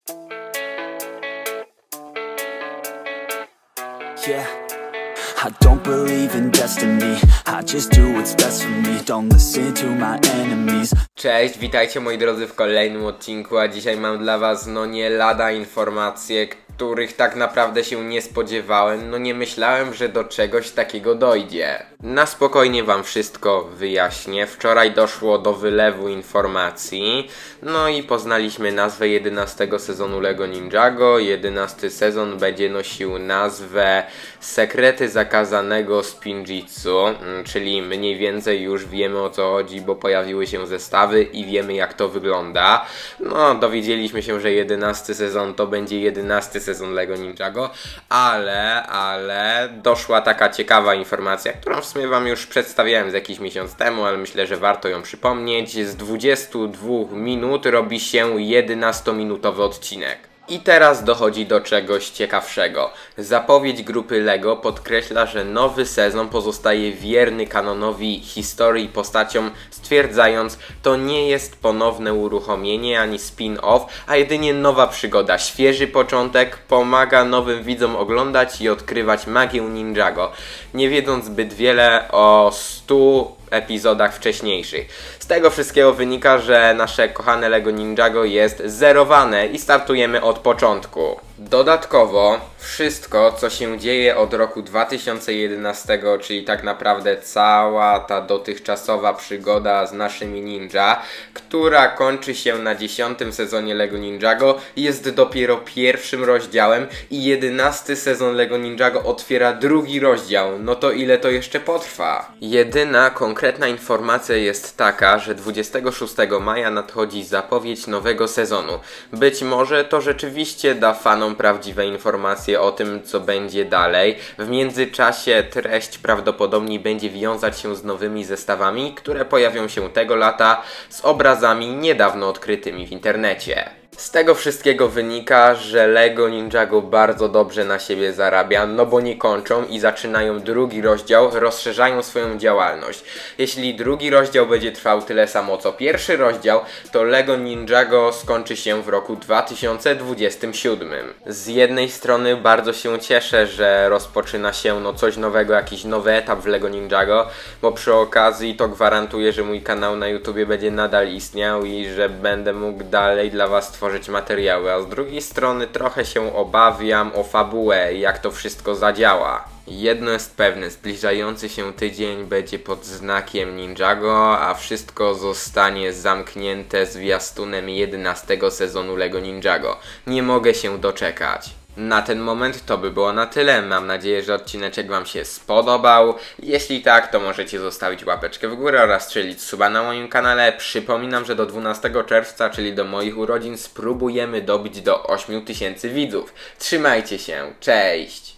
Yeah, I don't believe in destiny. I just do what's best for me. Don't listen to my enemies. Cześć, witajcie moi drodzy w kolejnym odcinku, a dzisiaj mam dla was nie lada informacje, których tak naprawdę się nie spodziewałem. Nie myślałem, że do czegoś takiego dojdzie. Na spokojnie wam wszystko wyjaśnię. Wczoraj doszło do wylewu informacji. I poznaliśmy nazwę 11 sezonu LEGO Ninjago. 11 sezon będzie nosił nazwę Sekrety Zakazanego Spinjitzu, czyli mniej więcej już wiemy, o co chodzi, bo pojawiły się zestawy i wiemy, jak to wygląda. Dowiedzieliśmy się, że 11 sezon to będzie 11 sezon LEGO Ninjago, ale doszła taka ciekawa informacja, którą w sumie wam już przedstawiałem z jakiś miesiąc temu, ale myślę, że warto ją przypomnieć. Z 22 minut robi się 11-minutowy odcinek. I teraz dochodzi do czegoś ciekawszego. Zapowiedź grupy LEGO podkreśla, że nowy sezon pozostaje wierny kanonowi historii i postaciom, stwierdzając, to nie jest ponowne uruchomienie ani spin-off, a jedynie nowa przygoda, świeży początek, pomaga nowym widzom oglądać i odkrywać magię Ninjago, nie wiedząc zbyt wiele o 100 epizodach wcześniejszych. Z tego wszystkiego wynika, że nasze kochane LEGO Ninjago jest zerowane i startujemy od początku. Dodatkowo wszystko, co się dzieje od roku 2011, czyli tak naprawdę cała ta dotychczasowa przygoda z naszymi ninja, która kończy się na 10. sezonie LEGO Ninjago, jest dopiero pierwszym rozdziałem i 11 sezon LEGO Ninjago otwiera drugi rozdział. To ile to jeszcze potrwa? Jedyna konkretna informacja jest taka, że 26 maja nadchodzi zapowiedź nowego sezonu. Być może to rzeczywiście da fanom prawdziwe informacje o tym, co będzie dalej. W międzyczasie treść prawdopodobnie będzie wiązać się z nowymi zestawami, które pojawią się tego lata, z obrazami niedawno odkrytymi w internecie. Z tego wszystkiego wynika, że LEGO Ninjago bardzo dobrze na siebie zarabia, bo nie kończą i zaczynają drugi rozdział, rozszerzają swoją działalność. Jeśli drugi rozdział będzie trwał tyle samo co pierwszy rozdział, to LEGO Ninjago skończy się w roku 2027. Z jednej strony bardzo się cieszę, że rozpoczyna się coś nowego, jakiś nowy etap w LEGO Ninjago, bo przy okazji to gwarantuję, że mój kanał na YouTubie będzie nadal istniał i że będę mógł dalej dla was tworzyć materiały, a z drugiej strony trochę się obawiam o fabułę i jak to wszystko zadziała. Jedno jest pewne, zbliżający się tydzień będzie pod znakiem Ninjago, a wszystko zostanie zamknięte zwiastunem 11 sezonu LEGO Ninjago. Nie mogę się doczekać. Na ten moment to by było na tyle. Mam nadzieję, że odcineczek wam się spodobał. Jeśli tak, to możecie zostawić łapeczkę w górę oraz strzelić suba na moim kanale. Przypominam, że do 12 czerwca, czyli do moich urodzin, spróbujemy dobić do 8000 widzów. Trzymajcie się, cześć!